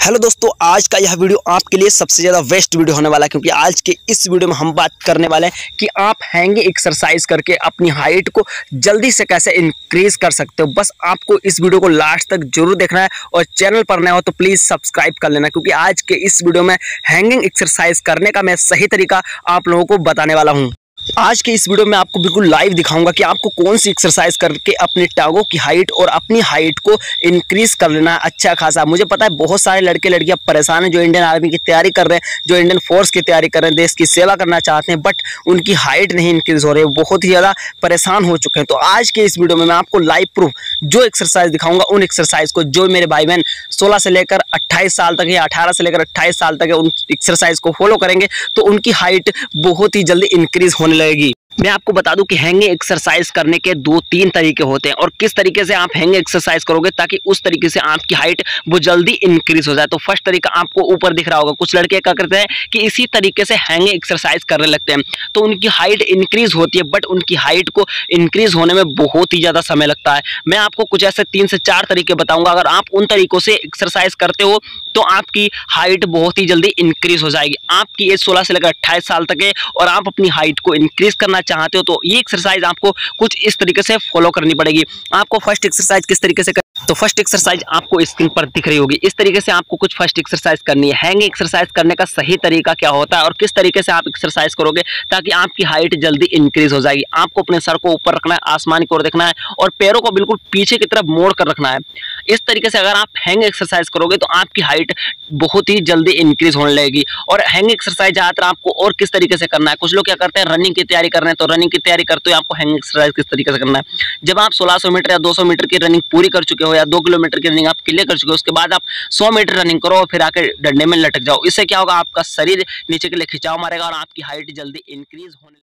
Hello दोस्तों, आज का यह वीडियो आपके लिए सबसे ज़्यादा बेस्ट वीडियो होने वाला है क्योंकि आज के इस वीडियो में हम बात करने वाले हैं कि आप हैंगिंग एक्सरसाइज करके अपनी हाइट को जल्दी से कैसे इंक्रीज कर सकते हो। बस आपको इस वीडियो को लास्ट तक जरूर देखना है और चैनल पर नया हो तो प्लीज़ सब्सक्राइब कर लेना क्योंकि आज के इस वीडियो में हैंगिंग एक्सरसाइज करने का मैं सही तरीका आप लोगों को बताने वाला हूँ। आज के इस वीडियो में आपको बिल्कुल लाइव दिखाऊंगा कि आपको कौन सी एक्सरसाइज करके अपने टांगों की हाइट और अपनी हाइट को इंक्रीज कर लेना है अच्छा खासा। मुझे पता है बहुत सारे लड़के लड़कियां परेशान हैं जो इंडियन आर्मी की तैयारी कर रहे हैं, जो इंडियन फोर्स की तैयारी कर रहे हैं, देश की सेवा करना चाहते हैं, बट उनकी हाइट नहीं इंक्रीज हो रही है, बहुत ही ज़्यादा परेशान हो चुके हैं। तो आज के इस वीडियो में मैं आपको लाइव प्रूफ जो एक्सरसाइज दिखाऊंगा उन एक्सरसाइज को जो मेरे भाई बहन 16 से लेकर 28 साल तक या 18 से लेकर 28 साल तक उन एक्सरसाइज को फॉलो करेंगे तो उनकी हाइट बहुत ही जल्दी इंक्रीज होने लगेगी। मैं आपको बता दूं कि हैंगिंग एक्सरसाइज करने के 2-3 तरीके होते हैं और किस तरीके से आप हैंगिंग एक्सरसाइज करोगे ताकि उस तरीके से आपकी हाइट वो जल्दी इंक्रीज हो जाए। तो फर्स्ट तरीका आपको ऊपर दिख रहा होगा। कुछ लड़के क्या करते हैं कि इसी तरीके से हैंगिंग एक्सरसाइज करने लगते हैं तो उनकी हाइट इंक्रीज होती है, बट उनकी हाइट को इंक्रीज होने में बहुत ही ज़्यादा समय लगता है। मैं आपको कुछ ऐसे 3 से 4 तरीके बताऊँगा। अगर आप उन तरीकों से एक्सरसाइज करते हो तो आपकी हाइट बहुत ही जल्दी इंक्रीज हो जाएगी। आपकी एज 16 से लेकर 28 साल तक है और आप अपनी हाइट को इंक्रीज करना चाहते हो तो ये एक्सरसाइज आपको कुछ इस तरीके से फॉलो करनी पड़ेगी। आपको फर्स्ट एक्सरसाइज किस तरीके से तो फर्स्ट एक्सरसाइज आपको स्क्रीन पर दिख रही होगी। इस तरीके से आपको कुछ फर्स्ट एक्सरसाइज करनी है। हैंगिंग एक्सरसाइज करने का सही तरीका क्या होता है और किस तरीके से आप एक्सरसाइज करोगे ताकि आपकी हाइट जल्दी इंक्रीज हो जाएगी। आपको अपने सर को ऊपर रखना है, आसमान की ओर देखना है और पैरों को बिल्कुल पीछे की तरफ मोड़ कर रखना है। इस तरीके से अगर आप हैंगिंग एक्सरसाइज करोगे तो आपकी हाइट बहुत ही जल्दी इंक्रीज होने लगेगी। और हैंगिंग एक्सरसाइज ज़्यादातर आपको और किस तरीके से करना है। कुछ लोग क्या करते हैं, रनिंग की तैयारी कर रहे हैं तो रनिंग की तैयारी करते हुए आपको हैंगिंग एक्सरसाइज किस तरीके से करना है। जब आप 1600 मीटर या 200 मीटर की रनिंग पूरी कर चुके हो या 2 किलोमीटर की रनिंग आप क्लियर कर चुके हो, उसके बाद आप 100 मीटर रनिंग करो और फिर आकर डंडे में लटक जाओ। इससे क्या होगा, आपका शरीर नीचे के लिए खिंचाव मारेगा और आपकी हाइट जल्दी इंक्रीज होने